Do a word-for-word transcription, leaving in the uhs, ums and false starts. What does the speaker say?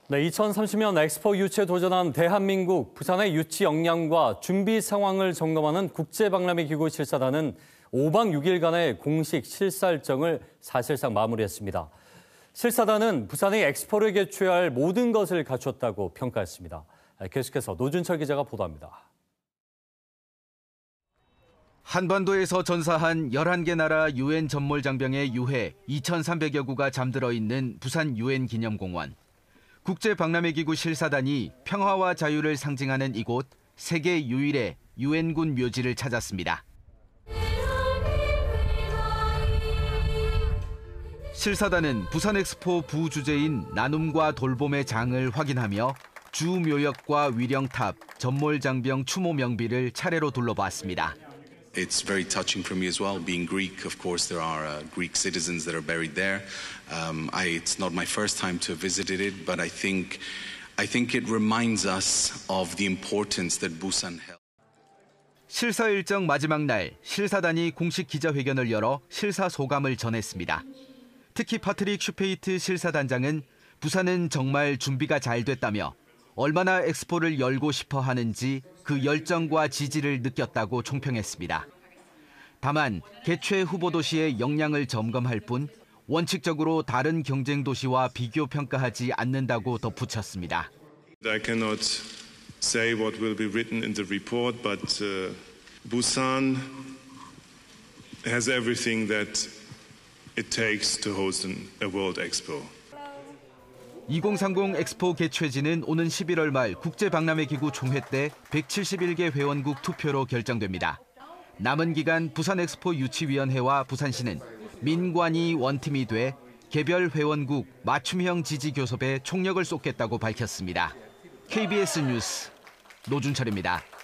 네, 이천삼십 년 엑스포 유치에 도전한 대한민국, 부산의 유치 역량과 준비 상황을 점검하는 국제박람회 기구 실사단은 오 박 육 일간의 공식 실사 일정을 사실상 마무리했습니다. 실사단은 부산의 엑스포를 개최할 모든 것을 갖췄다고 평가했습니다. 계속해서 노준철 기자가 보도합니다. 한반도에서 전사한 열한 개 나라 유엔 전몰장병의 유해 이천삼백여 구가 잠들어 있는 부산 유엔 기념공원. 국제박람회기구 실사단이 평화와 자유를 상징하는 이곳 세계 유일의 유엔군 묘지를 찾았습니다. 실사단은 부산 엑스포 부주제인 나눔과 돌봄의 장을 확인하며 주묘역과 위령탑, 전몰장병 추모 명비를 차례로 둘러봤습니다. It's very touching for me as well. Being Greek, of course, there are uh, Greek citizens that are buried there. Um, I, it's not my first time to have visited it, but I think, I think it reminds us of the importance that Busan held. 실사 일정 마지막 날, 실사단이 공식 기자회견을 열어 실사 소감을 전했습니다. 특히 파트릭 슈페이트 실사단장은 부산은 정말 준비가 잘 됐다며 얼마나 엑스포를 열고 싶어 하는지 그 열정과 지지를 느꼈다고 총평했습니다. 다만 개최 후보 도시의 역량을 점검할 뿐 원칙적으로 다른 경쟁 도시와 비교 평가하지 않는다고 덧붙였습니다. I cannot say what will be written in the report, but uh, Busan has everything that it takes to host an, a World Expo. 이천삼십 엑스포 개최지는 오는 십일월 말 국제박람회기구 총회 때 백칠십일 개 회원국 투표로 결정됩니다. 남은 기간 부산 엑스포 유치위원회와 부산시는 민관이 원팀이 돼 개별 회원국 맞춤형 지지 교섭에 총력을 쏟겠다고 밝혔습니다. 케이비에스 뉴스 노준철입니다.